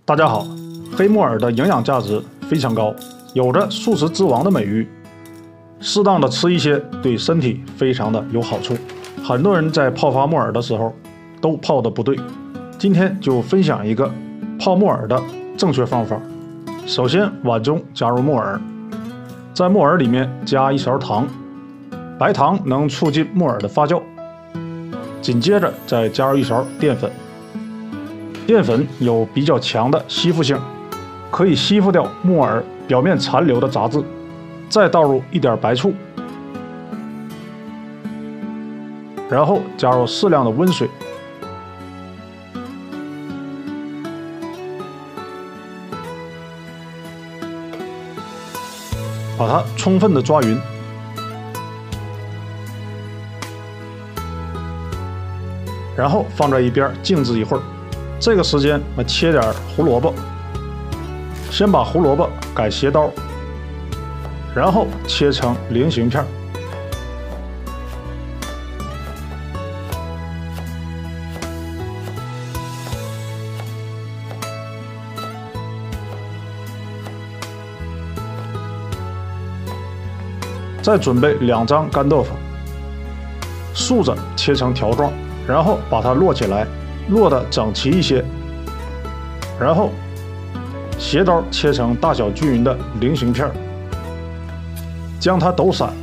大家好，黑木耳的营养价值非常高，有着素食之王的美誉。适当的吃一些对身体非常的有好处。很多人在泡发木耳的时候都泡的不对，今天就分享一个泡木耳的正确方法。首先，碗中加入木耳，在木耳里面加1勺糖，白糖能促进木耳的发酵。紧接着再加入1勺淀粉。淀粉有比较强的吸附性，可以吸附掉木耳表面残留的杂质。再倒入一点白醋，然后加入适量的温水，把它充分的抓匀。然后放在一边静置一会儿。这个时间我们切点胡萝卜，先把胡萝卜改斜刀，然后切成菱形片。再准备2张干豆腐，竖着切成条状，然后把它摞起来，摞得整齐一些，然后斜刀切成大小均匀的菱形片，将它抖散，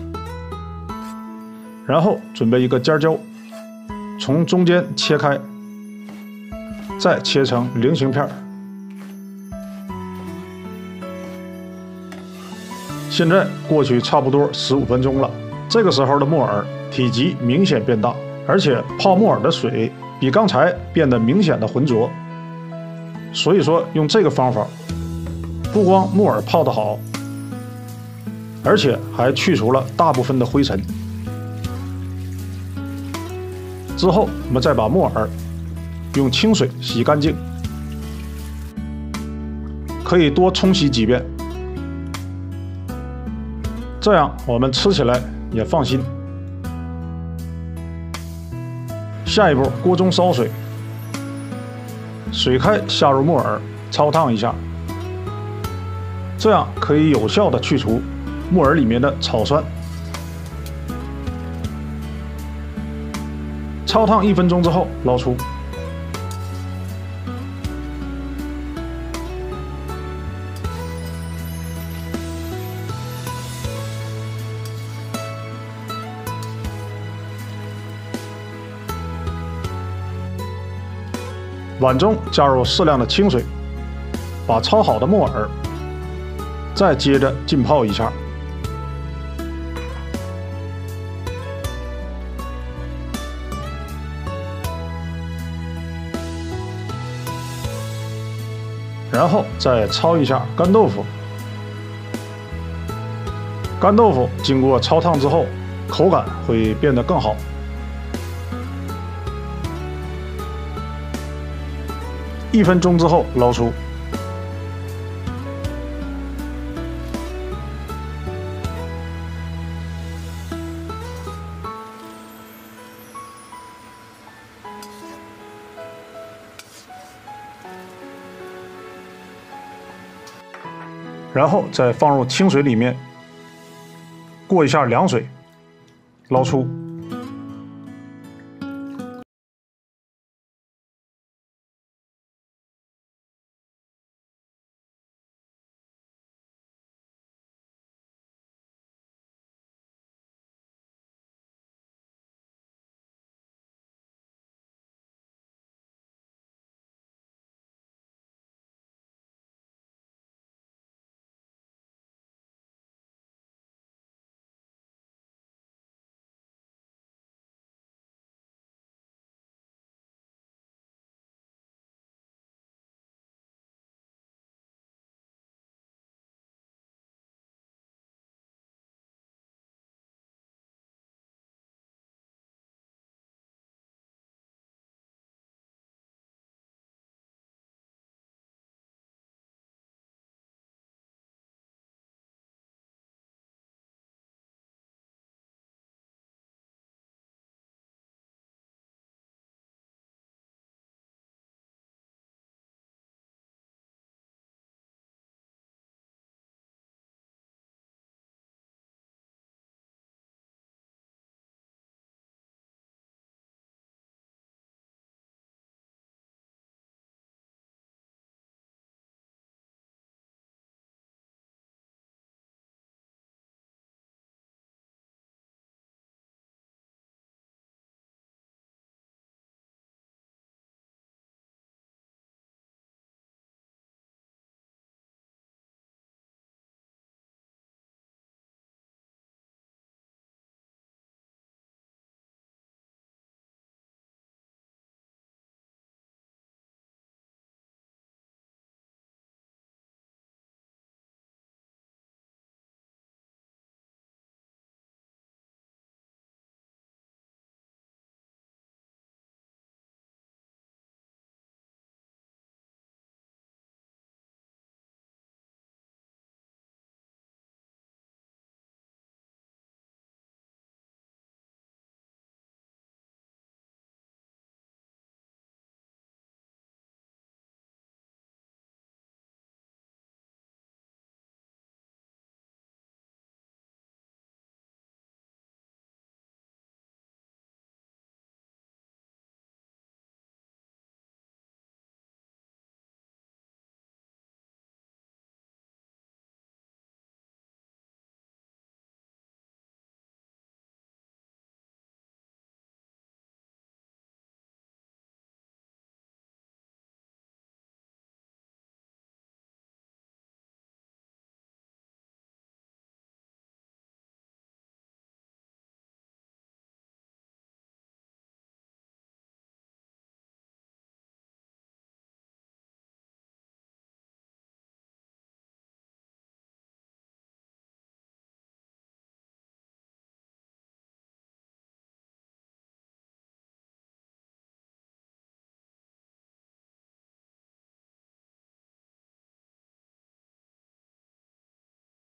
然后准备一个尖椒，从中间切开，再切成菱形片。现在过去差不多15分钟了，这个时候的木耳体积明显变大，而且泡木耳的水比刚才变得明显的浑浊。所以说用这个方法，不光木耳泡得好，而且还去除了大部分的灰尘。之后我们再把木耳用清水洗干净，可以多冲洗几遍，这样我们吃起来也放心。下一步，锅中烧水，水开下入木耳，焯烫一下，这样可以有效的去除木耳里面的草酸。焯烫1分钟之后捞出。碗中加入适量的清水，把焯好的木耳再接着浸泡一下。然后再焯一下干豆腐。干豆腐经过焯烫之后，口感会变得更好。1分钟之后捞出。然后再放入清水里面，过一下凉水，捞出。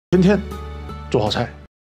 天天做好菜。